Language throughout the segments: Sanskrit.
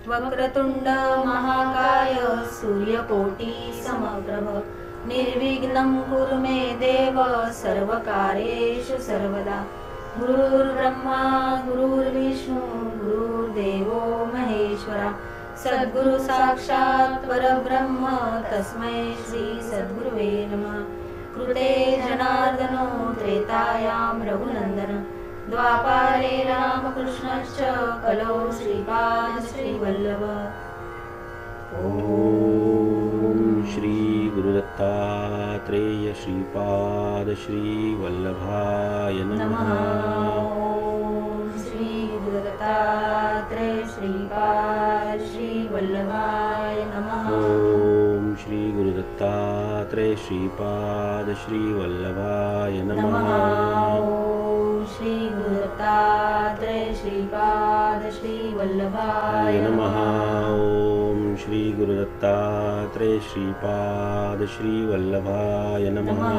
वक्रतुंड महाकाय सूर्यकोटि समप्रभ निर्विघ्नं कुरु मे देव सर्वकार्येषु सर्वदा। गुरुर्ब्रह्मा गुरुर्विष्णु गुरुर्देवो महेश्वरा सद्गुरु साक्षात् परब्रह्म तस्मै श्री सद्गुरुवे नमः। कृते जनार्दनो त्रेतायां रघुनन्दन द्वापारे रामकृष्णश्च कलौ श्रीपाद श्रीवल्लभ। ओम श्री गुरुदत्तात्रेय श्रीपाद श्रीवल्लभाय नमः। ओम श्री गुरुदत्तात्रेय श्रीपाद श्रीवल्लभाय नमः। ओम श्री गुरुदत्तात्रेय श्रीपाद श्रीवल्लभाय नमः। ओम श्री गुरुदत्तात्रेय श्रीपाद श्रीवल्लभाय नमः। ओम श्री गुरुदत्तात्रेय श्रीपाद श्रीवल्लभाय नमः।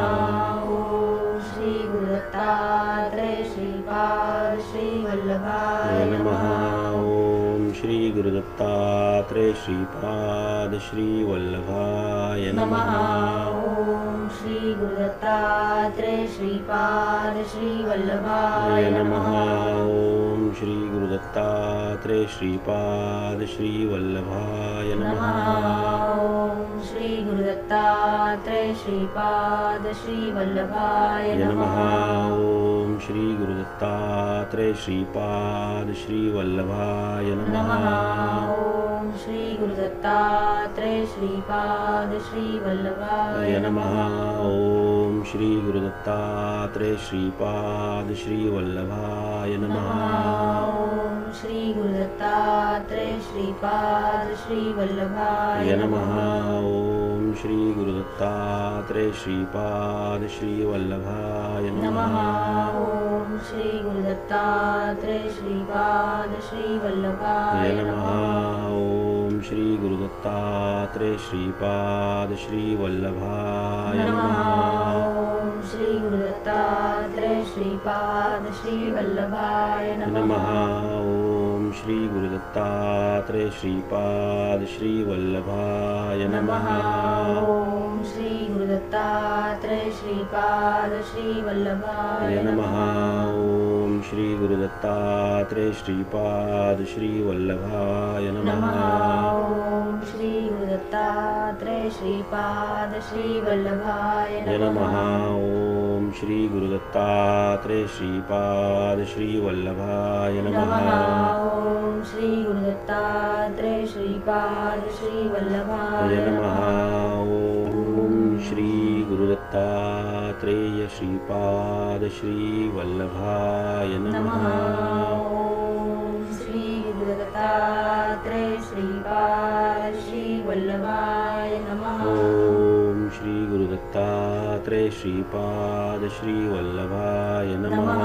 ओम श्री गुरुदत्तात्रेय श्रीपाद श्रीवल्लभाय नमः। ओम श्री गुरुदत्तात्रेय श्रीपाद श्रीवल्लभाय नमः। ओम श्री गुरुदत्तात्रेय श्रीपाद श्रीवल्लभाय नमः। ओम श्री गुरुदत्तात्रेय श्रीपाद श्रीवल्लभाय नमः। ओम श्री गुरुदत्तात्रेय श्रीपाद श्रीवल्लभाय नमः। ओम श्री गुरुदत्तात्रेय श्रीपाद श्रीवल्लभाय नमः। ओम श्री गुरुदत्तात्रेय श्रीपाद श्रीवल्लभाय नमः। ओम श्री गुरुदत्तात्रेय श्रीपाद श्रीवल्लभाय नमः। ओम श्री गुरुदत्तात्रेय श्रीपाद श्रीवल्लभाय नमः। ओम श्री गुरुदत्तात्रेय श्रीपाद श्रीवल्लभाय नमः। नमः। ओम श्री गुरुदत्तात्रेय श्रीपाद श्रीवल्लभाय नमः। ओम श्री गुरुदत्तात्रेय श्रीपाद श्रीवल्लभाय नमः। ओम श्री गुरुदत्तात्रेय श्रीपाद श्रीवल्लभाय नमः। ओम श्री गुरुदत्तात्रेय श्रीपाद श्रीवल्लभाय नमः। ओम श्री गुरुदत्तात्रेय श्रीपाद श्रीवल्लभाय नमः। ओम श्री गुरुदत्तात्रेय श्रीपाद श्रीवल्लभाय नमः। ओम श्री गुरुदत्तात्रेय श्रीपाद श्रीवल्लभाय नमः। ओम श्री गुरुदत्तात्रेय श्रीपाद श्रीवल्लभाय नमः। ओम श्री गुरुदत्तात्रेय श्रीपाद श्रीवल्लभाय नमः। ओम श्री गुरुदत्तात्रेय श्रीपाद श्रीवल्लभाय नमः। ओम श्री गुरुदत्तात्रेय श्रीपाद श्रीवल्लभाय नमः। ओम श्री गुरुदत्तात्रेय श्रीपाद श्रीवल्लभाय नमः।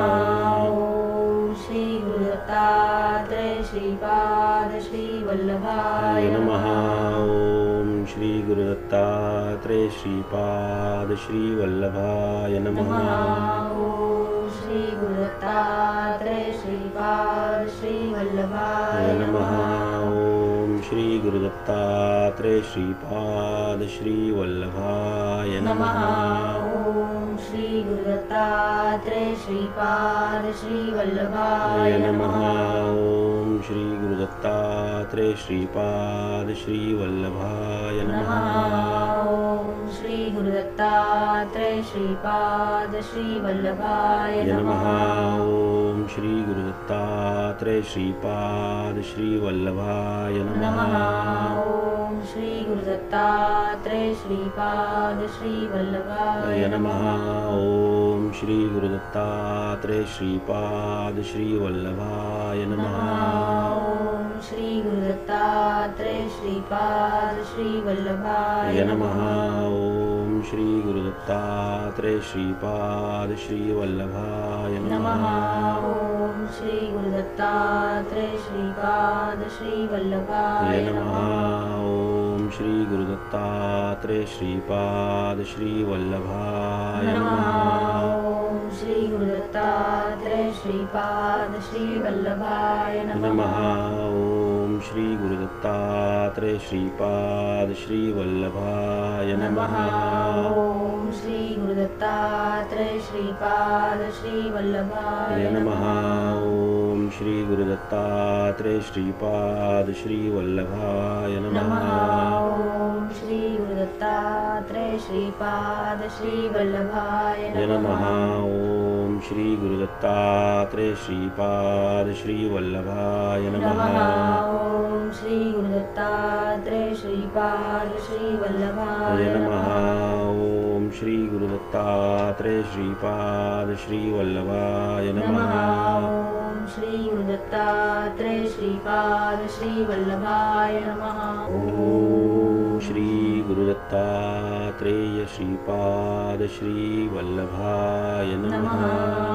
ओम श्री गुरुदत्तात्रेय श्रीपाद श्रीवल्लभाय नमः। ओम श्री गुरुदत्तात्रेय श्रीपाद श्रीवल्लभाय नमः। ओम श्री गुरुदत्तात्रेय श्रीपाद श्रीवल्लभाय नमः। ओम श्री गुरुदत्तात्रेय श्रीपाद श्रीवल्लभाय नमः। ओम श्री गुरुदत्तात्रेय श्रीपाद श्रीवल्लभाय नमः। ओम श्री गुरुदत्तात्रेय श्रीपाद श्रीवल्लभाय नमः। ओम श्री गुरुदत्तात्रेय श्रीपाद श्रीवल्लभाय नमः। ओम श्री गुरुदत्तात्रेय श्रीपाद श्रीवल्लभाय नमः। ओम श्री गुरुदत्तात्रेय श्रीपाद श्रीवल्लभाय नमः। ओम श्री गुरुदत्तात्रेय श्रीपाद श्रीवल्लभाय नमः। ओम श्री गुरुदत्तात्रेय श्रीपाद श्रीवल्लभाय नमः। ओम श्री गुरुदत्तात्रेय श्रीपाद श्रीवल्लभाय नमः। ओम श्री गुरुदत्तात्रेय श्रीपाद श्रीवल्लभाय नमः। ओम श्री गुरुदत्तात्रेय श्रीपाद श्रीवल्लभाय नमः। नमः। ओम श्री गुरुदत्तात्रेय श्रीपाद श्रीवल्लभाय नमः। ओम श्री गुरुदत्तात्रेय दत्तात्रेय श्रीपाद श्रीवल्लभाय नमः। ओम श्री गुरु दत्तात्रेय श्रीपाद श्रीवल्लभाय नमः। ओम श्री गुरु दत्तात्रेय श्रीपाद श्रीवल्लभाय नमः। ओम श्री गुरु दत्तात्रेय श्रीपाद श्रीवल्लभाय नमः। ओम श्री गुरु दत्तात्रेय श्रीपाद श्रीवल्लभाय नमः। ओम श्री गुरु दत्तात्रेय श्रीपाद श्रीवल्लभाय नमः। ओम श्री गुरु दत्तात्रेय श्रीपाद श्रीवल्लभाय नमः। ओम श्री गुरु दत्तात्रेय श्रीपाद श्रीवल्लभाय नमः। ओम श्री गुरु दत्तात्रेय श्रीपाद श्रीवल्लभाय नमः।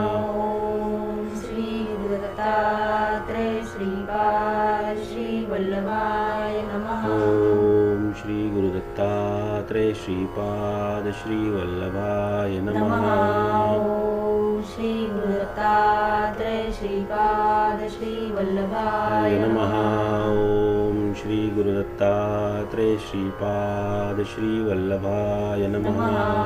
ओम श्री गुरु दत्तात्रेय श्रीपाद श्रीवल्लभाय नमः। ओम श्री गुरु दत्तात्रेय श्रीपाद श्रीवल्लभाय नमः। ओम श्री गुरु दत्तात्रेय श्रीपाद श्रीवल्लभाय नमः। ओम श्री गुरु दत्तात्रेय श्रीपाद श्रीवल्लभाय नमः।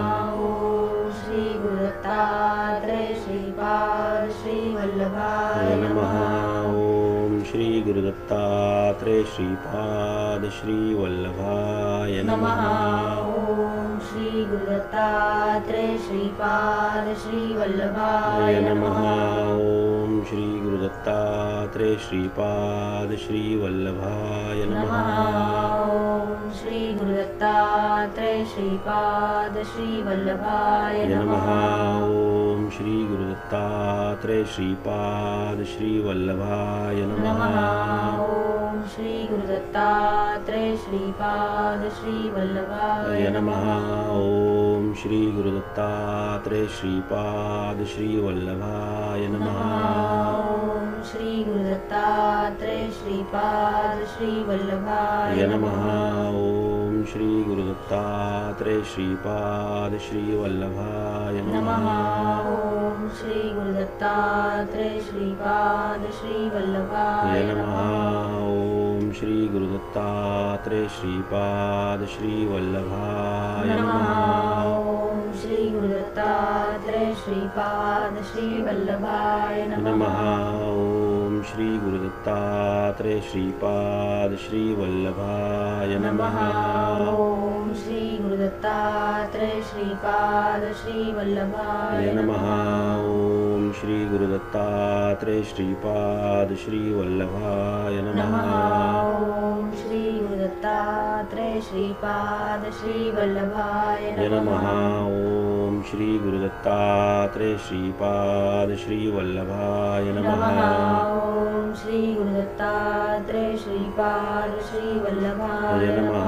ओम श्री गुरु दत्तात्रेय श्रीपाद श्रीवल्लभाय नमः। ओम श्री गुरु दत्तात्रेय श्रीपाद श्रीवल्लभाय नमः। नमः। ओम श्री गुरु दत्तात्रेय श्रीपाद श्रीवल्लभाय नमः। ओम श्री गुरु दत्तात्रेय श्रीपाद श्रीवल्लभाय नमः। ओम श्री गुरु दत्तात्रेय श्रीपाद श्रीवल्लभाय नमः। ओम श्री गुरु दत्तात्रेय श्रीपाद श्रीवल्लभाय नमः। ओम श्री गुरु दत्तात्रेय श्रीपाद श्रीवल्लभाय नमः। ओम श्री गुरु दत्तात्रेय श्रीपाद श्रीवल्लभाय नमः। ओम श्री गुरु दत्तात्रेय श्रीपाद श्रीवल्लभाय नमः। ओम श्री गुरु दत्तात्रेय श्रीपाद श्रीवल्लभाय नमः। नमः। ओम श्री गुरु दत्तात्रेय श्रीपाद श्रीवल्लभाय नमः। ओम श्री गुरु दत्तात्रेय श्रीपाद श्रीवल्लभाय नमः। ओम श्री गुरु दत्तात्रेय श्रीपाद श्रीवल्लभाय नमः। ओम श्री गुरु दत्तात्रेय श्रीपाद श्रीवल्लभाय नमः। ओम श्री गुरु दत्तात्रेय श्रीपाद श्रीवल्लभाय नमः। ओम श्री गुरु दत्तात्रेय श्रीपाद श्रीवल्लभाय नमः। ओम श्री गुरु दत्तात्रेय श्रीपाद श्रीवल्लभाय नमः। ओम श्री गुरु दत्तात्रेय श्रीपाद श्रीवल्लभाय नमः। ओम श्री गुरु दत्तात्रेय श्रीपाद श्रीवल्लभाय नमः।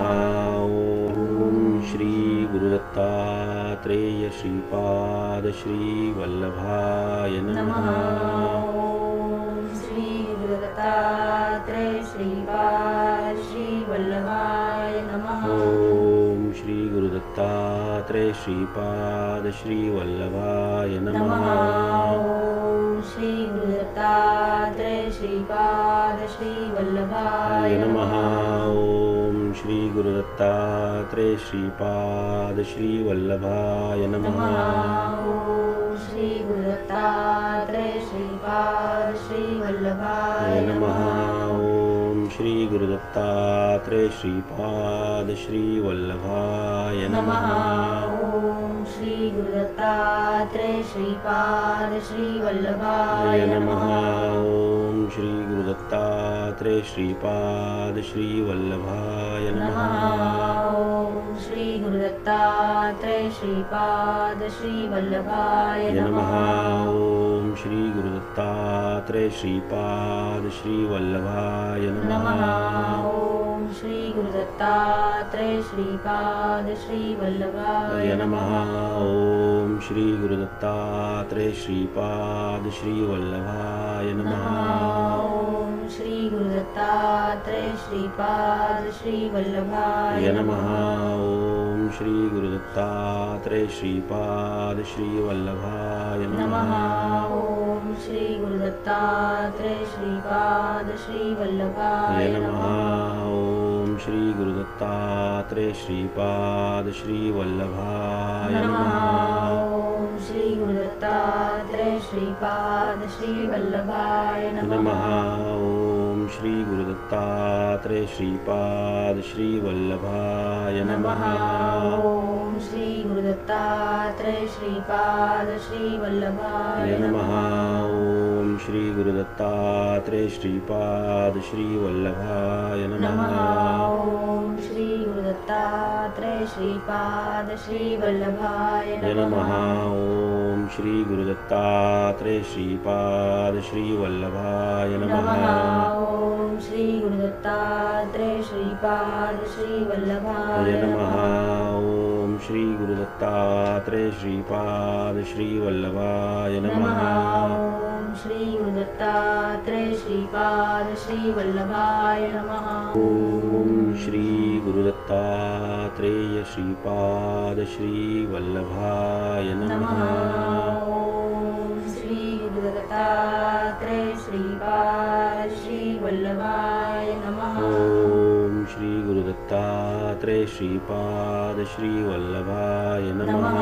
ओम श्री गुरु दत्तात्रेय श्रीपाद श्रीवल्लभाय नमः। नमः। ओम श्री गुरु दत्तात्रेय श्रीपाद श्रीवल्लभाय नमः। ओम श्री गुरु दत्तात्रेय श्रीपाद श्रीवल्लभाय नमः। नमः। ओम श्री गुरु दत्तात्रेय श्रीपाद श्रीवल्लभाय नमः। ओम श्री गुरु दत्तात्रेय श्रीपाद श्रीवल्लभाय नमः। नमः। ओम श्री गुरु दत्तात्रेय श्रीपाद श्रीवल्लभाय नमः। ओम श्री गुरु दत्तात्रेय श्रीपाद श्रीवल्लभाय नमः। नमः। ओम श्री गुरु दत्तात्रेय श्रीपाद श्रीवल्लभाय नमः। ओम श्री गुरु दत्तात्रेय श्रीपाद श्रीवल्लभाय नमः। नमः। ओम श्री गुरु दत्तात्रेय श्रीपाद श्रीवल्लभाय नमः। नमः। ओम श्री गुरु दत्तात्रेय श्रीपाद श्रीवल्लभाय नमः। नमः। ओम श्री गुरु दत्तात्रेय श्रीपाद श्रीवल्लभाय नमः। ओम श्री गुरु दत्तात्रेय श्रीपाद श्रीवल्लभाय नमः। ओम श्री गुरु दत्तात्रेय श्रीपाद श्रीवल्लभाय नमः। ओम श्री गुरु दत्तात्रेय श्रीपाद श्रीवल्लभाय नमः। नमः। ओम श्री गुरु दत्तात्रेय श्रीपाद श्रीवल्लभाय नमः। नमः। ओम श्री गुरुदत्तात्रेय श्रीपाद श्री वल्लभाय नमः। नमः। ओम श्री गुरुदत्तात्रेय श्रीपाद श्री वल्लभाय नमः। नमः। ओम श्री गुरुदत्तात्रेय श्रीपाद श्री वल्लभाय नमः। नमः। ओम श्री गुरुदत्तात्रेय श्रीपाद श्री वल्लभाय नमः। नमः। ओम श्री गुरुदत्तात्रेय श्रीपाद श्री वल्लभाय नमः। नमः। ओम श्री गुरुदत्तात्रेय श्रीपाद श्री वल्लभाय नमः। नमः। ओम श्री गुरुदत्तात्रेय श्रीपाद श्री वल्लभाय नमः। नमः। ओम श्री गुरुदत्तात्रेय श्रीपाद श्री वल्लभाय नमः। नमः। ओम श्री गुरुदत्तात्रेय श्रीपाद श्री वल्लभाय नमः। नमः। ओम श्री गुरुदत्तात्रेय श्रीपाद श्री वल्लभाय नमः। ओम श्री गुरुदत्तात्रेय श्रीपाद श्री वल्लभाय नमः। नमः। ओम श्री गुरुदत्तात्रेय श्रीपाद श्री वल्लभाय नमः। ओम श्री गुरुदत्तात्रेय श्रीपाद श्री वल्लभाय नमः। नमः।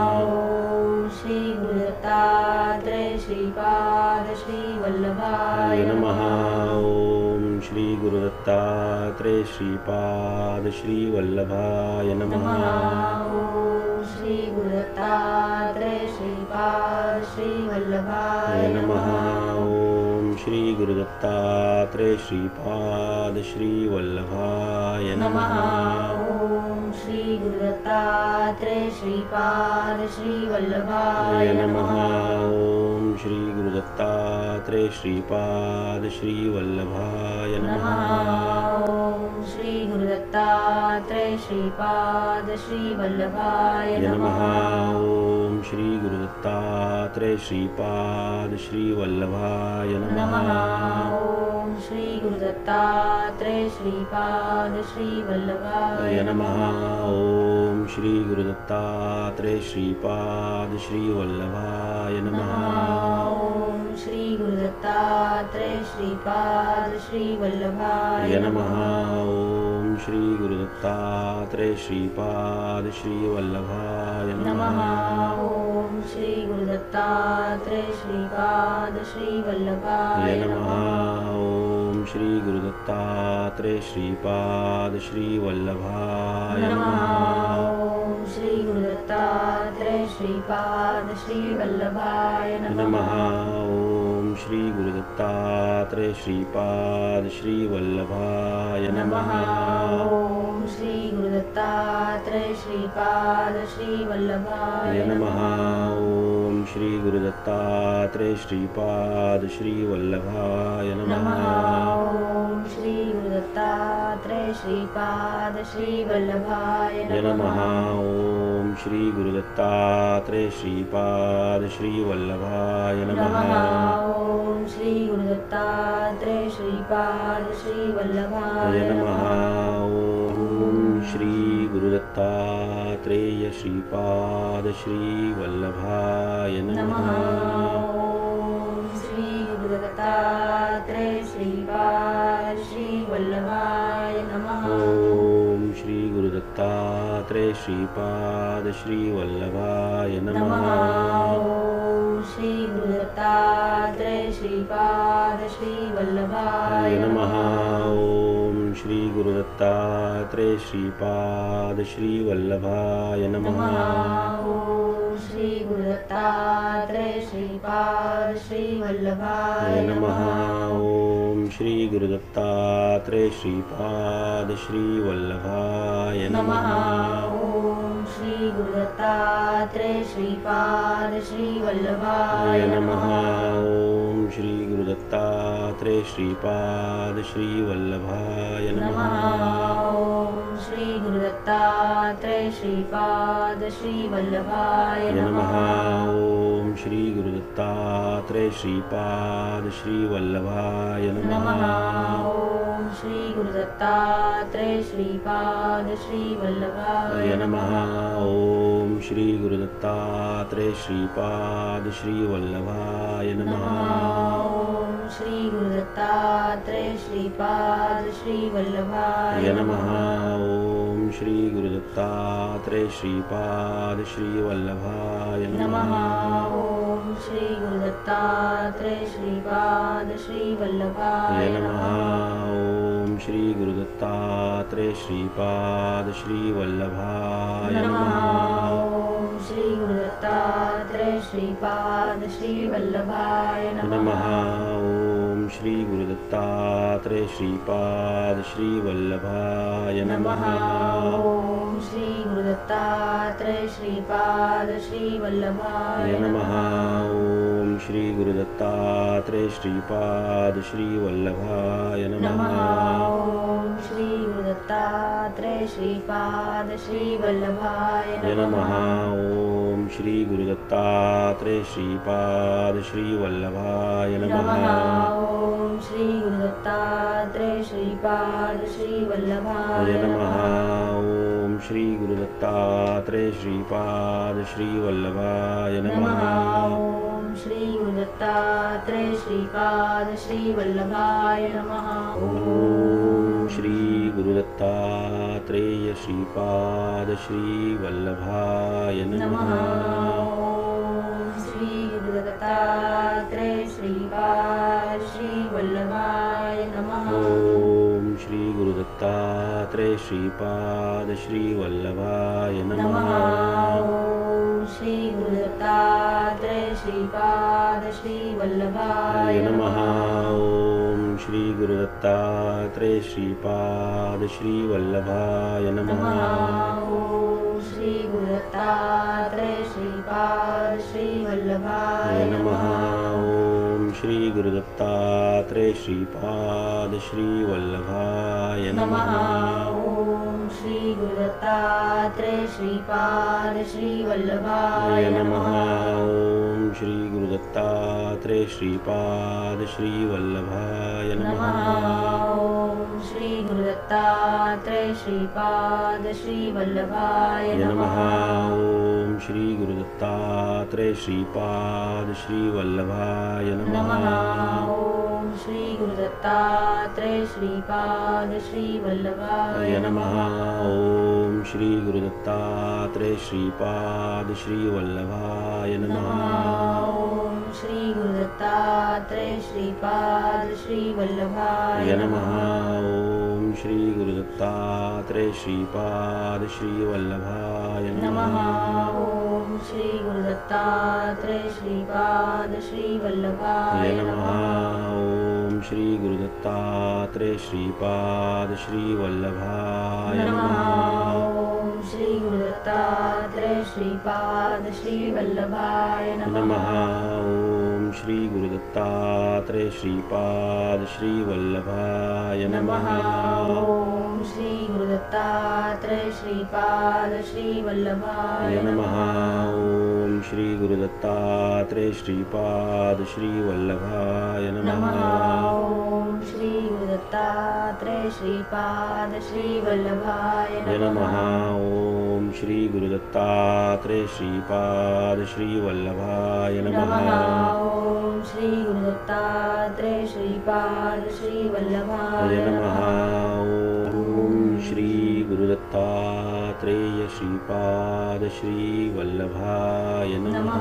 ओम श्री गुरुदत्तात्रेय श्रीपाद श्री वल्लभाय नमः। नमः। ओम श्री गुरुदत्तात्रेय श्रीपाद श्री वल्लभाय नमः। नमः। ओम श्री गुरुदत्तात्रेय श्रीपाद श्री वल्लभाय नमः। नमः। ओम श्री गुरुदत्तात्रेय श्रीपाद श्री वल्लभाय नमः। नमः। ओम श्री गुरुदत्तात्रेय श्रीपाद श्री वल्लभाय नमः। नमः। ओम श्री गुरुदत्तात्रेय श्रीपाद श्री वल्लभाय नमः। नमः। ओम श्री गुरुदत्तात्रेय श्रीपाद श्री वल्लभाय नमः। नमः। ओम श्री गुरुदत्तात्रेय श्रीपाद श्री वल्लभाय नमः। नमः। ओम श्री गुरुदत्तात्रेय श्रीपाद श्री वल्लभाय नमः। नमः। ओम श्री गुरुदत्तात्रेय श्रीपाद श्री वल्लभाय नमः। नमः। ओम श्री गुरुदत्तात्रेय श्रीपाद श्री वल्लभाय नमः। नमः। ओम श्री गुरुदत्तात्रेय श्रीपाद श्री वल्लभाय नमः। नमः। ओम श्री गुरुदत्तात्रेय श्रीपाद श्री वल्लभाय नमः। नमः। ओम श्री गुरुदत्तात्रेय श्रीपाद श्री वल्लभाय नमः। नमः। ओम श्री गुरुदत्तात्रेय श्रीपाद श्री वल्लभाय नमः। नमः। ओम श्री गुरुदत्तात्रेय श्रीपाद श्री वल्लभाय नमः। नमः। ओम श्री गुरुदत्तात्रेय श्रीपाद श्री वल्लभाय नमः। नमः। ओम श्री गुरुदत्तात्रेय श्रीपाद श्री वल्लभाय नमः। नमः। ओम श्री गुरुदत्तात्रेय श्रीपाद श्री वल्लभाय नमः। नमः। ओम श्री गुरुदत्तात्रेय श्रीपाद श्री वल्लभाय नमः। नमः। ओम श्री गुरुदत्तात्रेय श्रीपाद श्री वल्लभाय नमः। नमः। ओम श्री गुरुदत्तात्रेय श्रीपाद श्री वल्लभाय नमः। नमः। ओम श्री गुरुदत्तात्रेय श्रीपाद श्री वल्लभाय नमः। ओम श्री गुरुदत्तात्रेय श्रीपाद श्री वल्लभाय नमः। नमः। ओम श्री गुरुदत्तात्रेय श्रीपाद श्री वल्लभाय नमः। नमः। ओम श्री गुरुदत्तात्रेय श्रीपाद श्री वल्लभाय नमः। नमः। ओम श्री गुरुदत्तात्रेय श्रीपाद श्री वल्लभाय नमः। नमः। ओम श्री गुरुदत्तात्रेय श्रीपाद श्री वल्लभाय नमः। नमः। ओम श्री गुरुदत्तात्रेय श्रीपाद श्री वल्लभाय नमः। नमः। ओम श्री गुरुदत्तात्रेय श्रीपाद श्री वल्लभाय नमः। नमः। ओम श्री गुरुदत्तात्रेय श्रीपाद श्री वल्लभाय नमः। नमः। ओम श्री गुरुदत्तात्रेय श्रीपाद श्री वल्लभाय नमः। नमः। ओम श्री गुरुदत्तात्रेय श्रीपाद श्री वल्लभाय नमः। नमः। ओम श्री गुरुदत्तात्रेय श्रीपाद श्री वल्लभाय नमः। नमः। ओम श्री गुरुदत्तात्रेय श्रीपाद श्रीवल्लभाय नमः। ओम श्री गुरुदत्तात्रेय श्रीपाद श्रीवल्लभाय नमः। ओम श्री गुरुदत्तात्रेय श्रीपाद श्रीवल्लभाय नमः। ओम श्री गुरुदत्तात्रेय श्रीपाद श्रीवल्लभाय नमः। ओम श्री गुरुदत्तात्रेय श्रीपाद श्रीवल्लभाय नमः। ओम श्री गुरुदत्तात्रेय श्रीपाद श्रीवल्लभाय नमः। ओम श्री गुरुदत्तात्रेय श्रीपाद श्रीवल्लभाय नमः। ओम श्री गुरुदत्तात्रेय श्रीपाद श्रीवल्लभाय नमः। ओम श्री गुरुदत्तात्रेय श्रीपाद श्रीवल्लभाय नमः। ओम श्री गुरुदत्तात्रेय श्रीपाद श्रीवल्लभाय नमः। ओम श्री गुरुदत्तात्रेय श्रीपाद श्रीवल्लभाय नमः। ओम श्री गुरुदत्तात्रेय श्रीपाद श्रीवल्लभाय नमः। ओम श्री गुरुदत्तात्रेय श्रीपाद श्रीवल्लभाय नमः। ओम श्री गुरुदत्तात्रेय श्रीपाद श्रीवल्लभाय नमः। ओम श्री गुरुदत्तात्रेय श्रीपाद श्रीवल्लभाय नमः। ओम श्री गुरुदत्तात्रेय श्रीपाद श्रीवल्लभाय नमः। ओम श्री गुरुदत्तात्रेय श्रीपाद श्रीवल्लभाय नमः। ओम श्री गुरुदत्तात्रेय श्रीपाद श्रीवल्लभाय नमः। ओम श्री गुरुदत्तात्रेय श्रीपाद श्रीवल्लभाय नमः। ओम श्री गुरुदत्तात्रेय श्रीपाद श्रीवल्लभाय नमः। ओम श्री गुरुदत्तात्रेय श्रीपाद श्रीवल्लभाय नमः। ओम श्री गुरुदत्तात्रेय श्रीपाद श्रीवल्लभाय नमः। ओम श्री गुरुदत्तात्रेय श्रीपाद श्रीवल्लभाय नमः। ओम श्री गुरुदत्तात्रेय श्रीपाद श्रीवल्लभाय नमः। ओम श्री गुरुदत्तात्रेय श्रीपाद श्रीवल्लभाय नमः। ओम श्री गुरुदत्तात्रेय श्रीपाद श्रीवल्लभाय नमः। ओम श्री गुरुदत्तात्रेय श्रीपाद श्रीवल्लभाय नमः। ओम श्री गुरुदत्तात्रेय श्रीपाद श्रीवल्लभाय नमः। ओम श्री गुरुदत्तात्रेय श्रीपाद श्रीवल्लभाय नमः। ओम श्री गुरुदत्तात्रेय श्रीपाद श्रीवल्लभाय नमः। ओम श्री गुरुदत्तात्रेय श्रीपाद श्रीवल्लभाय नमः। ओम श्री गुरुदत्तात्रेय श्रीपाद श्रीवल्लभाय नमः। ओम श्री गुरुदत्तात्रेय श्रीपाद श्रीवल्लभाय नमः। ओम श्री गुरुदत्तात्रेय श्रीपाद श्रीवल्लभाय नमः। ओम श्री गुरुदत्तात्रेय श्रीपाद श्रीवल्लभाय नमः। ओम श्री गुरुदत्तात्रेय श्रीपाद श्रीवल्लभाय नमः। ओम श्री गुरुदत्तात्रेय श्रीपाद श्रीवल्लभाय नमः। ओम श्री गुरुदत्तात्रेय श्रीपाद श्रीवल्लभाय नमः।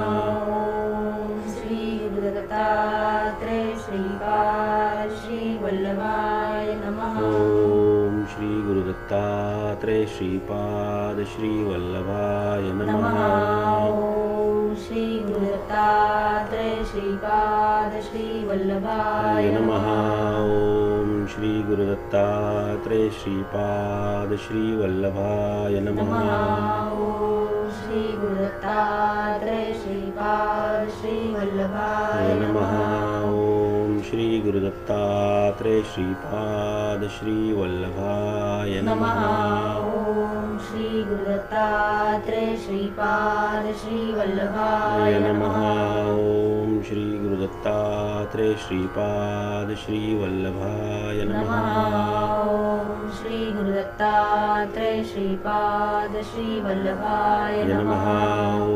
ओम श्री गुरुदत्तात्रेय श्रीपाद श्रीवल्लभाय नमः। ओम श्री गुरुदत्तात्रेय श्रीपाद श्रीवल्लभाय नमः। ओम श्री गुरुदत्तात्रेय श्रीपाद श्रीवल्लभाय नमः। ओम श्री गुरुदत्तात्रेय श्रीपाद श्रीवल्लभाय नमः। ओम श्री गुरुदत्तात्रेय श्रीपाद श्रीवल्लभाय नमः। ओम श्री गुरुदत्तात्रेय श्रीपाद श्रीवल्लभाय नमः। ओम श्री गुरुदत्तात्रेय श्रीपाद श्रीवल्लभाय नमः। ओम श्री गुरुदत्तात्रेय श्रीपाद श्रीवल्लभाय नमः। ओम श्री गुरुदत्तात्रेय श्रीपाद श्रीवल्लभाय नमः। ओम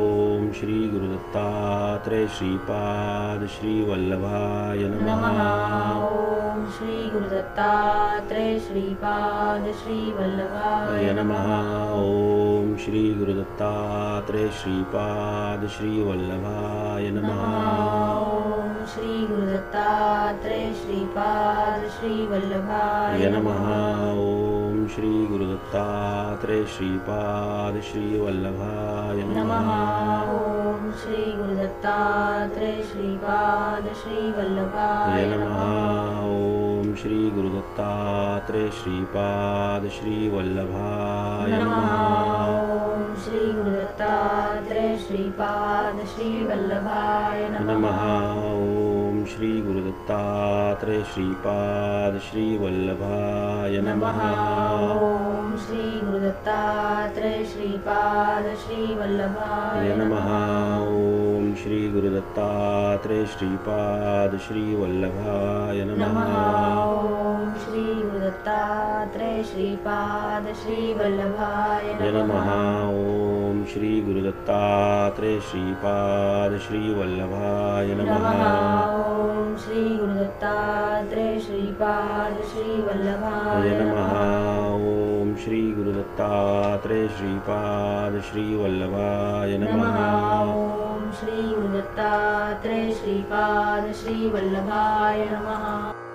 श्री गुरुदत्तात्रेय श्रीपाद श्रीवल्लभाय नमः। नमः। ॐ श्री गुरुदत्तात्रेय श्रीपाद श्रीवल्लभाय नमः। नमः। ॐ श्री गुरुदत्तात्रेय श्रीपाद श्रीवल्लभाय नमः। ॐ श्री गुरुदत्तात्रेय श्रीपाद श्रीवल्लभाय नमः। नमः। ॐ श्री गुरुदत्तात्रेय श्रीपाद श्रीवल्लभाय नमः। नमः। ॐ श्री गुरुदत्तात्रेय श्रीपाद श्रीवल्लभाय नमः। नमः। ॐ श्री गुरुदत्तात्रेय श्रीपाद श्रीवल्लभाय नमः। नमः। ॐ श्री गुरुदत्तात्रेय श्रीपाद श्रीवल्लभाय नमः। नमः। ॐ श्री गुरुदत्तात्रेय श्रीपाद श्रीवल्लभाय नमः। नमः। ॐ श्री गुरुदत्तात्रेय श्रीपाद श्रीवल्लभाय नमः। नमः। ॐ श्री गुरुदत्तात्रेय श्रीपाद श्रीवल्लभाय नमः। नमः। ॐ श्री गुरुदत्तात्रेय श्रीपाद श्रीवल्लभाय नमः। नमः। ॐ श्री गुरुदत्तात्रेय श्रीपाद श्रीवल्लभाय नमः। नमः। ॐ श्री गुरुदत्तात्रेय श्रीपाद श्रीवल्लभाय नमः। नमः। ॐ श्री गुरुदत्तात्रेय श्रीपाद श्रीवल्लभाय नमः। नमः। ॐ श्री गुरुदत्तात्रेय श्रीपाद श्रीवल्लभाय नमः।